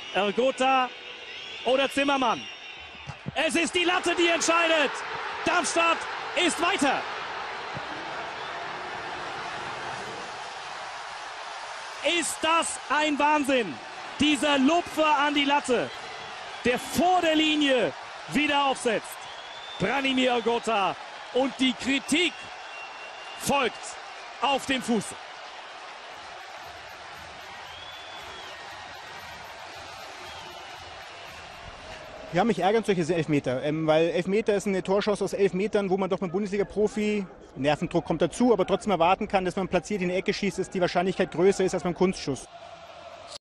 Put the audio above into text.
Ergota oder Zimmermann. Es ist die Latte, die entscheidet. Darmstadt ist weiter. Ist das ein Wahnsinn? Dieser Lupfer an die Latte, der vor der Linie wieder aufsetzt. Branimir Ergota, und die Kritik folgt auf dem Fuß. Ja, mich ärgern solche Elfmeter, weil Elfmeter ist eine Torschuss aus 11 Metern, wo man doch beim Bundesliga-Profi, Nervendruck kommt dazu, aber trotzdem erwarten kann, dass man platziert in die Ecke schießt, dass die Wahrscheinlichkeit größer ist als beim Kunstschuss.